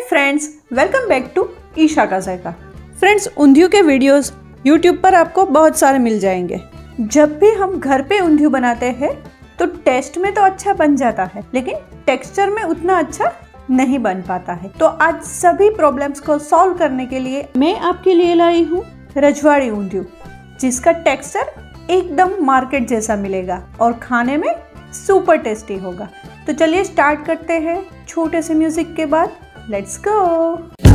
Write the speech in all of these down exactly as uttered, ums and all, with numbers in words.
Friends, welcome back to Isha का जायका। Friends, ऊंधियों के वीडियोस यूट्यूब पर आपको बहुत सारे मिल जाएंगे। जब भी हम घर पे ऊंधियों बनाते हैं तो टेस्ट में तो अच्छा बन जाता है, लेकिन टेक्सचर में उतना अच्छा नहीं बन पाता है। तो आज सभी प्रॉब्लम्स को सॉल्व करने के लिए मैं आपके लिए लाई हूँ रजवाड़ी ऊंधियों, जिसका टेक्सचर एकदम मार्केट जैसा मिलेगा और खाने में सुपर टेस्टी होगा। तो चलिए स्टार्ट करते हैं छोटे से म्यूजिक के बाद। Let's go.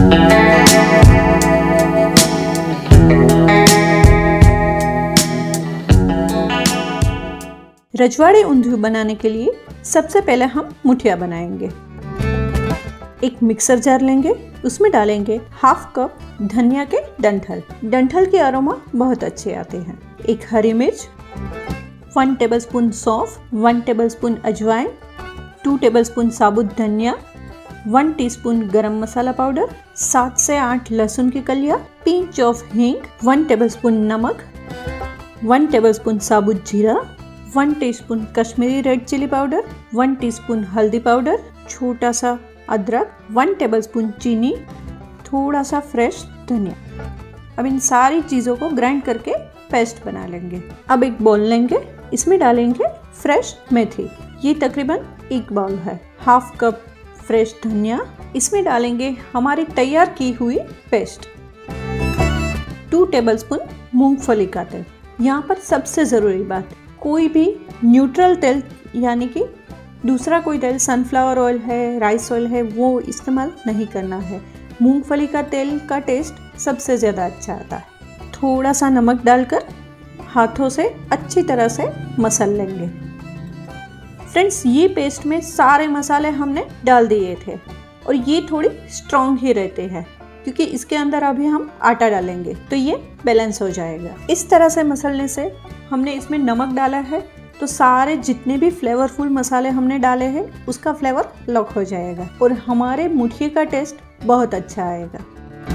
रजवाड़ी ऊंधियों बनाने के लिए सबसे पहले हम मुठिया बनाएंगे। एक मिक्सर जार लेंगे, उसमें डालेंगे हाफ कप धनिया के डंठल। डंठल के अरोमा बहुत अच्छे आते हैं। एक हरी मिर्च, वन टेबलस्पून सौंफ, वन टेबलस्पून अजवाइन, टू टेबलस्पून साबुत धनिया, वन टीस्पून गरम मसाला पाउडर, सात से आठ लहसुन की कलियां, पिंच ऑफ हींग, वन टेबलस्पून नमक, वन टेबलस्पून साबुत जीरा, one teaspoon Kashmiri red chilli powder, one teaspoon हल्दी पाउडर, छोटा सा अदरक, वन टेबलस्पून चीनी, थोड़ा सा फ्रेश धनिया। अब इन सारी चीज़ों को ग्राइंड करके पेस्ट बना लेंगे। अब एक बाउल लेंगे, इसमें डालेंगे फ्रेश मेथी। ये तकरीबन एक बाउल है। हाफ कप फ्रेश धनिया, इसमें डालेंगे हमारी तैयार की हुई पेस्ट। टू टेबलस्पून मूंगफली का तेल। यहाँ पर सबसे ज़रूरी बात, कोई भी न्यूट्रल तेल यानी कि दूसरा कोई तेल, सनफ्लावर ऑयल है, राइस ऑयल है, वो इस्तेमाल नहीं करना है। मूंगफली का तेल का टेस्ट सबसे ज़्यादा अच्छा आता है। थोड़ा सा नमक डालकर हाथों से अच्छी तरह से मसल लेंगे। फ्रेंड्स, ये पेस्ट में सारे मसाले हमने डाल दिए थे और ये थोड़ी स्ट्रॉन्ग ही रहते हैं क्योंकि इसके अंदर अभी हम आटा डालेंगे तो ये बैलेंस हो जाएगा। इस तरह से मसलने से हमने इसमें नमक डाला है तो सारे जितने भी फ्लेवरफुल मसाले हमने डाले हैं उसका फ्लेवर लॉक हो जाएगा और हमारे मुठिए का टेस्ट बहुत अच्छा आएगा।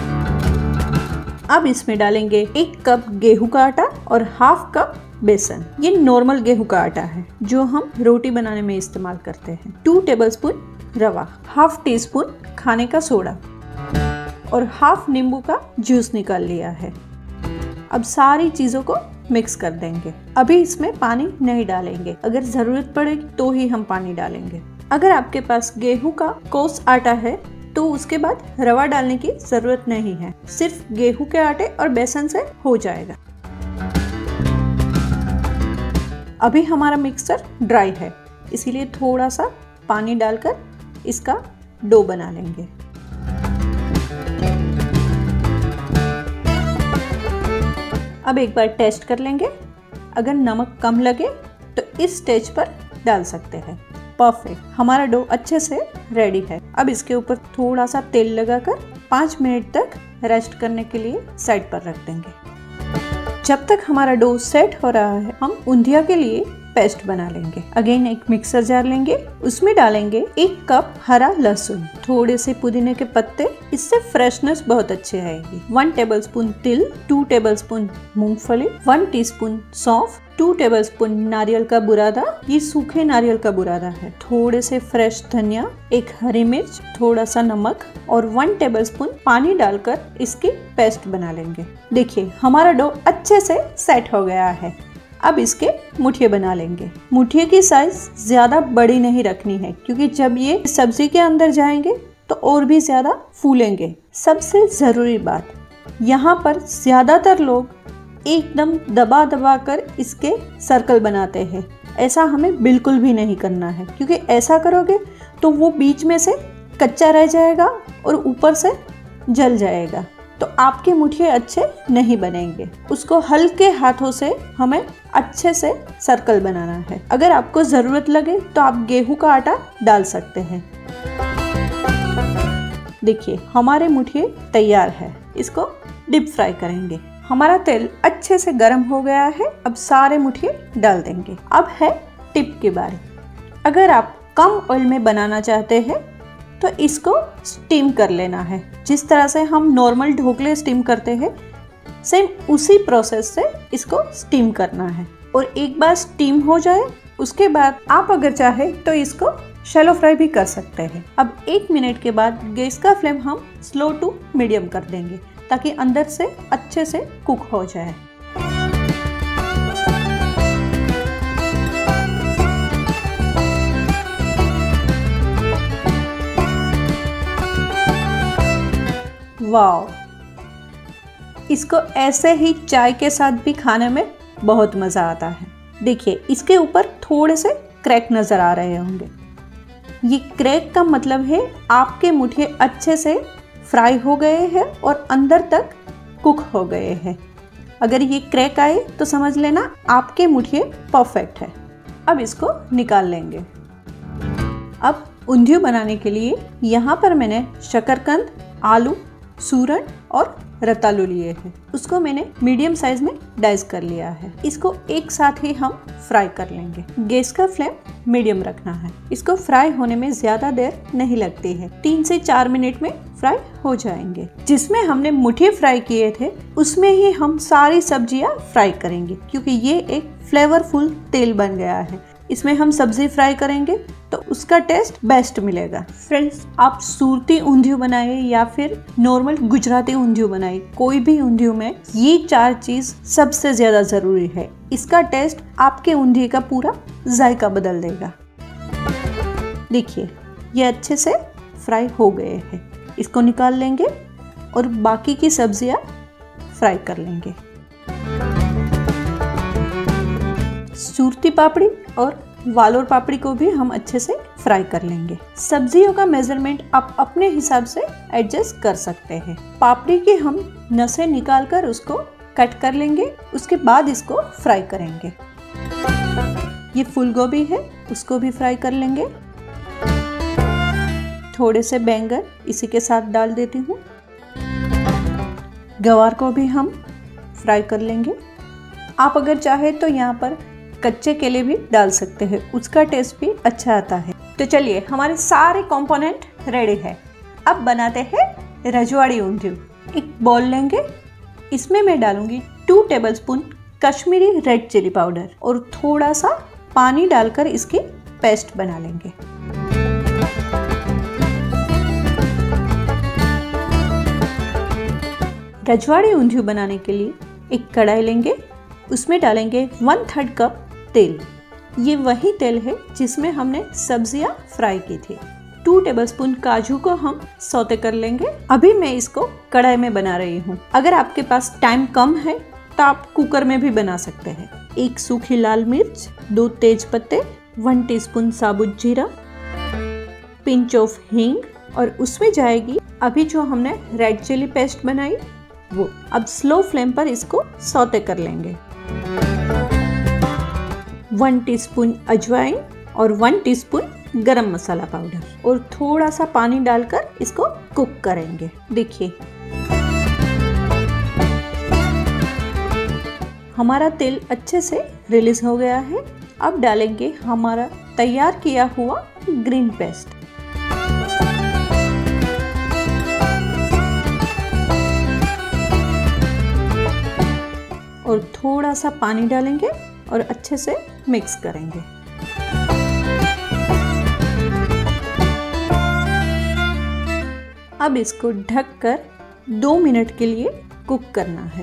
अब इसमें डालेंगे एक कप गेहूं का आटा और हाफ कप बेसन। ये नॉर्मल गेहूं का आटा है जो हम रोटी बनाने में इस्तेमाल करते हैं। टू टेबलस्पून रवा, हाफ टी स्पून खाने का सोडा और हाफ नींबू का जूस निकाल लिया है। अब सारी चीजों को मिक्स कर देंगे। अभी इसमें पानी नहीं डालेंगे, अगर जरूरत पड़ेगी तो ही हम पानी डालेंगे। अगर आपके पास गेहूं का कोस आटा है तो उसके बाद रवा डालने की जरूरत नहीं है, सिर्फ गेहूं के आटे और बेसन से हो जाएगा। अभी हमारा मिक्सचर ड्राई है, इसीलिए थोड़ा सा पानी डालकर इसका डो बना लेंगे। अब एक बार टेस्ट कर लेंगे, अगर नमक कम लगे तो इस स्टेज पर डाल सकते हैं। परफेक्ट, हमारा डो अच्छे से रेडी है। अब इसके ऊपर थोड़ा सा तेल लगाकर पाँच मिनट तक रेस्ट करने के लिए साइड पर रख देंगे। जब तक हमारा डो सेट हो रहा है हम ऊंधिया के लिए पेस्ट बना लेंगे। अगेन एक मिक्सर जार लेंगे, उसमें डालेंगे एक कप हरा लहसुन, थोड़े से पुदीने के पत्ते, इससे फ्रेशनेस बहुत अच्छी आएगी। वन टेबलस्पून तिल, टू टेबलस्पून मूंगफली, वन टीस्पून सौंफ, टू टेबलस्पून नारियल का बुरादा, ये सूखे नारियल का बुरादा है, थोड़े से फ्रेश धनिया, एक हरी मिर्च, थोड़ा सा नमक और वन टेबलस्पून पानी डालकर इसकी पेस्ट बना लेंगे। देखिए हमारा डो अच्छे से सेट हो गया है। अब इसके मुठिए बना लेंगे। मुठिए की साइज ज्यादा बड़ी नहीं रखनी है क्योंकि जब ये सब्जी के अंदर जाएंगे तो और भी ज्यादा फूलेंगे। सबसे जरूरी बात, यहाँ पर ज्यादातर लोग एकदम दबा दबा कर इसके सर्कल बनाते हैं। ऐसा हमें बिल्कुल भी नहीं करना है क्योंकि ऐसा करोगे तो वो बीच में से कच्चा रह जाएगा और ऊपर से जल जाएगा, तो आपके मुठिए अच्छे नहीं बनेंगे। उसको हल्के हाथों से हमें अच्छे से सर्कल बनाना है। अगर आपको ज़रूरत लगे तो आप गेहूं का आटा डाल सकते हैं। देखिए हमारे मुठिए तैयार है, इसको डीप फ्राई करेंगे। हमारा तेल अच्छे से गर्म हो गया है, अब सारे मुठिए डाल देंगे। अब है टिप की बारी। अगर आप कम ऑयल में बनाना चाहते हैं तो इसको स्टीम कर लेना है। जिस तरह से हम नॉर्मल ढोकले स्टीम करते हैं, सेम उसी प्रोसेस से इसको स्टीम करना है। और एक बार स्टीम हो जाए उसके बाद आप अगर चाहे तो इसको शैलो फ्राई भी कर सकते हैं। अब एक मिनट के बाद गैस का फ्लेम हम स्लो टू मीडियम कर देंगे ताकि अंदर से अच्छे से कुक हो जाए। वाओ, इसको ऐसे ही चाय के साथ भी खाने में बहुत मज़ा आता है। देखिए, इसके ऊपर थोड़े से क्रैक नज़र आ रहे होंगे। ये क्रैक का मतलब है आपके मुठिए अच्छे से फ्राई हो गए हैं और अंदर तक कुक हो गए हैं। अगर ये क्रैक आए तो समझ लेना आपके मुठिए परफेक्ट है। अब इसको निकाल लेंगे। अब ऊंधियू बनाने के लिए यहाँ पर मैंने शकरकंद, आलू, सूरन और रतालू लिए हैं। उसको मैंने मीडियम साइज में डाइस कर लिया है। इसको एक साथ ही हम फ्राई कर लेंगे। गैस का फ्लेम मीडियम रखना है। इसको फ्राई होने में ज्यादा देर नहीं लगती है, तीन से चार मिनट में फ्राई हो जाएंगे। जिसमें हमने मुठिए फ्राई किए थे उसमें ही हम सारी सब्जियां फ्राई करेंगे, क्योंकि ये एक फ्लेवरफुल तेल बन गया है। इसमें हम सब्जी फ्राई करेंगे तो उसका टेस्ट बेस्ट मिलेगा। फ्रेंड्स, आप सूरती ऊंधियू बनाए या फिर नॉर्मल गुजराती ऊंधियू बनाए, कोई भी ऊंधियू में ये चार चीज सबसे ज्यादा जरूरी है। इसका टेस्ट आपके ऊंधिये का पूरा जायका बदल देगा। देखिए, ये अच्छे से फ्राई हो गए हैं। इसको निकाल लेंगे और बाकी की सब्जियां फ्राई कर लेंगे। सूरती पापड़ी और वालोर पापड़ी को भी हम अच्छे से फ्राई कर लेंगे। सब्जियों का मेजरमेंट आप अपने हिसाब से एडजस्ट कर सकते हैं। पापड़ी की हम नसें निकालकर उसको कट कर लेंगे, उसके बाद इसको फ्राई करेंगे। ये फूल गोभी है, उसको भी फ्राई कर लेंगे। थोड़े से बैंगन इसी के साथ डाल देती हूँ। गवार को भी हम फ्राई कर लेंगे। आप अगर चाहे तो यहाँ पर कच्चे केले भी डाल सकते हैं, उसका टेस्ट भी अच्छा आता है। तो चलिए, हमारे सारे कंपोनेंट रेडी है। अब बनाते हैं रजवाड़ी ऊंधियू। एक बाउल लेंगे, इसमें मैं डालूंगी two tablespoon Kashmiri red chilli powder और थोड़ा सा पानी डालकर इसकी पेस्ट बना लेंगे। रजवाड़ी ऊंधियू बनाने के लिए एक कढ़ाई लेंगे, उसमें डालेंगे वन थर्ड कप तेल। ये वही तेल है जिसमें हमने सब्जियां फ्राई की थी। टू टेबलस्पून काजू को हम सौते कर लेंगे। अभी मैं इसको कढ़ाई में बना रही हूँ। अगर आपके पास टाइम कम है तो आप कुकर में भी बना सकते हैं। एक सूखी लाल मिर्च, दो तेज पत्ते, वन टीस्पून साबुत जीरा, पिंच ऑफ हींग और उसमें जाएगी अभी जो हमने रेड चिली पेस्ट बनाई वो। अब स्लो फ्लेम पर इसको सौते कर लेंगे। वन टीस्पून अजवाइन और वन टीस्पून गरम मसाला पाउडर और थोड़ा सा पानी डालकर इसको कुक करेंगे। देखिए, हमारा तेल अच्छे से रिलीज हो गया है। अब डालेंगे हमारा तैयार किया हुआ ग्रीन पेस्ट। और थोड़ा सा पानी डालेंगे और अच्छे से मिक्स करेंगे। अब इसको ढककर दो मिनट के लिए कुक करना है।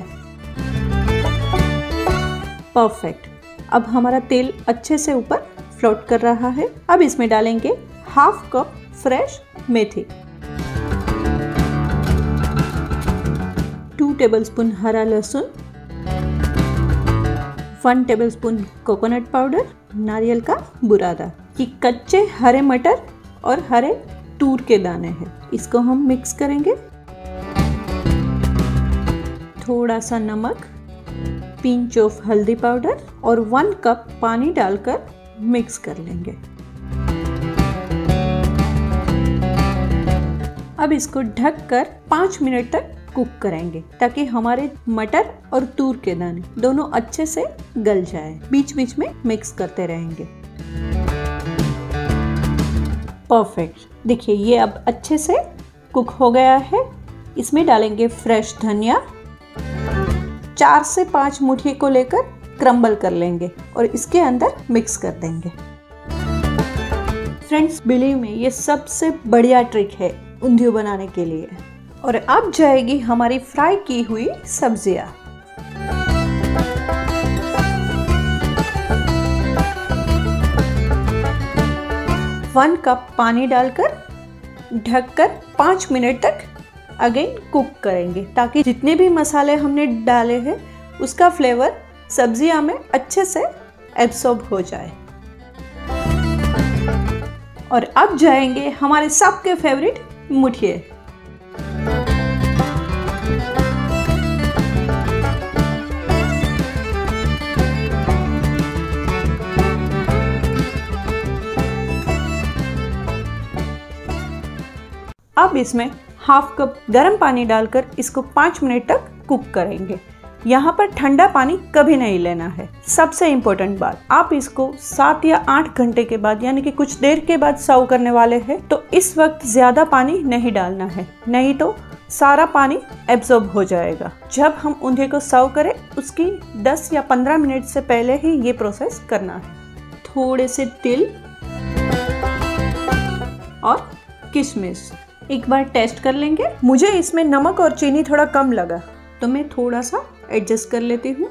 परफेक्ट। अब हमारा तेल अच्छे से ऊपर फ्लोट कर रहा है। अब इसमें डालेंगे हाफ कप फ्रेश मेथी, टू टेबलस्पून हरा लहसुन, वन टेबलस्पून कोकोनट पाउडर, नारियल का बुरादा। ये कच्चे हरे मटर और हरे तूर के दाने हैं। इसको हम मिक्स करेंगे। थोड़ा सा नमक, पिंच ऑफ हल्दी पाउडर और वन कप पानी डालकर मिक्स कर लेंगे। अब इसको ढककर पाँच मिनट तक कुक करेंगे ताकि हमारे मटर और तूर के दाने दोनों अच्छे से गल जाए। बीच बीच में मिक्स करते रहेंगे। परफेक्ट। देखिए, ये अब अच्छे से कुक हो गया है। इसमें डालेंगे फ्रेश धनिया। चार से पांच मुट्ठी को लेकर क्रम्बल कर लेंगे और इसके अंदर मिक्स कर देंगे। फ्रेंड्स, बिलीव में ये सबसे बढ़िया ट्रिक है ऊंधियो बनाने के लिए। और अब जाएगी हमारी फ्राई की हुई सब्जियां। वन कप पानी डालकर ढककर पाँच मिनट तक अगेन कुक करेंगे, ताकि जितने भी मसाले हमने डाले हैं उसका फ्लेवर सब्जियां में अच्छे से एब्सॉर्ब हो जाए। और अब जाएंगे हमारे सबके फेवरेट मुठिए। अब इसमें हाफ कप गर्म पानी डालकर इसको पाँच मिनट तक कुक करेंगे। यहाँ पर ठंडा पानी कभी नहीं लेना है। सबसे इम्पोर्टेंट बात, आप इसको सात या आठ घंटे के बाद यानी कि कुछ देर के बाद सर्व करने वाले हैं, तो इस वक्त ज्यादा पानी नहीं डालना है, नहीं तो सारा पानी एब्जॉर्ब हो जाएगा। जब हम ऊंधिये को सर्व करें उसकी दस या पंद्रह मिनट से पहले ही ये प्रोसेस करना है। थोड़े से तिल और किशमिश एक बार टेस्ट कर लेंगे। मुझे इसमें नमक और चीनी थोड़ा कम लगा, तो मैं थोड़ा सा एडजस्ट कर लेती हूँ।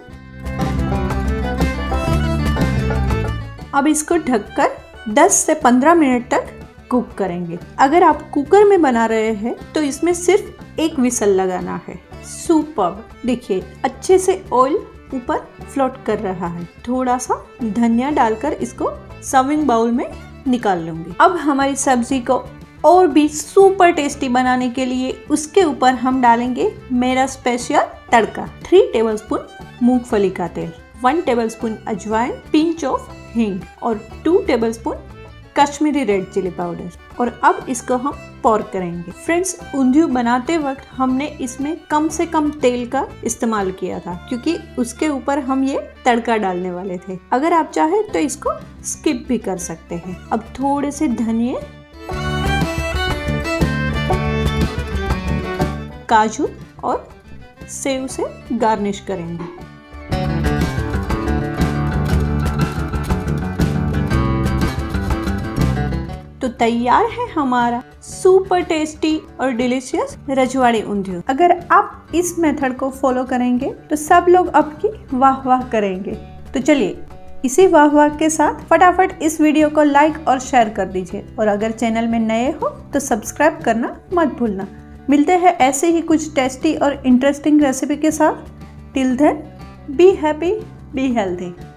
अब इसको ढककर दस से पंद्रह मिनट तक कुक करेंगे। अगर आप कुकर में बना रहे हैं तो इसमें सिर्फ एक विसल लगाना है। सुपर्ब, देखिए अच्छे से ऑयल ऊपर फ्लोट कर रहा है। थोड़ा सा धनिया डालकर इसको सर्विंग बाउल में निकाल लूंगी। अब हमारी सब्जी को और भी सुपर टेस्टी बनाने के लिए उसके ऊपर हम डालेंगे मेरा स्पेशल तड़का। थ्री टेबलस्पून मूंगफली का तेल, वन टेबलस्पून अजवाइन, पिंच ऑफ हींग और two tablespoon Kashmiri red chilli powder. और अब इसको हम पॉर करेंगे। फ्रेंड्स, ऊंधियो बनाते वक्त हमने इसमें कम से कम तेल का इस्तेमाल किया था, क्योंकि उसके ऊपर हम ये तड़का डालने वाले थे। अगर आप चाहे तो इसको स्किप भी कर सकते हैं। अब थोड़े से धनिया, काजू और सेव से गार्निश करेंगे। तो तैयार है हमारा सुपर टेस्टी और डिलीशियस रजवाड़ी ऊंधियो। अगर आप इस मेथड को फॉलो करेंगे तो सब लोग आपकी वाह वाह करेंगे। तो चलिए इसी वाह वाह के साथ फटाफट इस वीडियो को लाइक और शेयर कर दीजिए। और अगर चैनल में नए हो तो सब्सक्राइब करना मत भूलना। मिलते हैं ऐसे ही कुछ टेस्टी और इंटरेस्टिंग रेसिपी के साथ। Till then, be happy, be healthy.